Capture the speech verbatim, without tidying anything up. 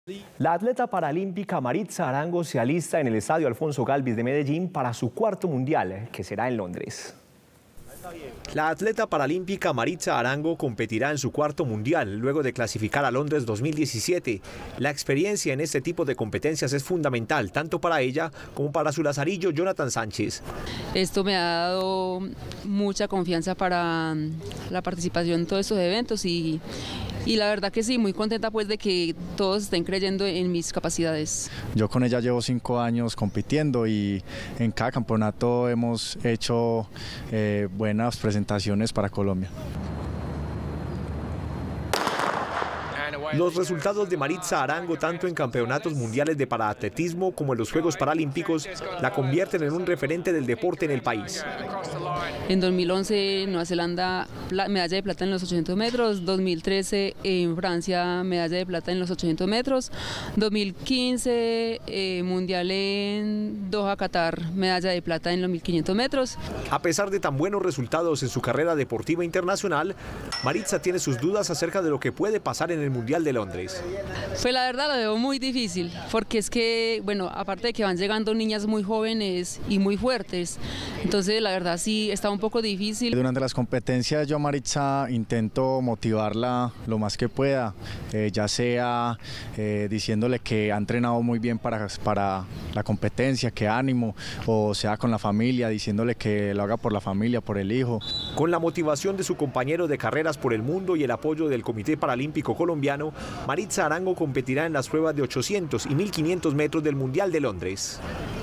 La atleta paralímpica Maritza Arango se alista en el Estadio Alfonso Gálvez de Medellín para su cuarto mundial, que será en Londres. La atleta paralímpica Maritza Arango competirá en su cuarto mundial, luego de clasificar a Londres dos mil diecisiete. La experiencia en este tipo de competencias es fundamental, tanto para ella como para su lazarillo Jonathan Sánchez. Esto me ha dado mucha confianza para la participación en todos estos eventos y, y la verdad que sí, muy contenta pues de que todos estén creyendo en mis capacidades. Yo con ella llevo cinco años compitiendo y en cada campeonato hemos hecho eh, buenas presentaciones para Colombia. Los resultados de Maritza Arango, tanto en campeonatos mundiales de paraatletismo como en los Juegos Paralímpicos, la convierten en un referente del deporte en el país. En dos mil once, Nueva Zelanda, medalla de plata en los ochocientos metros, dos mil trece en Francia, medalla de plata en los ochocientos metros, dos mil quince eh, mundial en Doha, Qatar, medalla de plata en los mil quinientos metros. A pesar de tan buenos resultados en su carrera deportiva internacional, Maritza tiene sus dudas acerca de lo que puede pasar en el Mundial de Londres. Pues la verdad lo veo muy difícil, porque es que, bueno, aparte de que van llegando niñas muy jóvenes y muy fuertes, entonces la verdad sí está un poco difícil. Durante las competencias yo a Maritza intento motivarla lo más que pueda, eh, ya sea eh, diciéndole que ha entrenado muy bien para, para la competencia, que ánimo, o sea con la familia, diciéndole que lo haga por la familia, por el hijo. Con la motivación de su compañero de carreras por el mundo y el apoyo del Comité Paralímpico Colombiano, Maritza Arango competirá en las pruebas de ochocientos y mil quinientos metros del Mundial de Londres.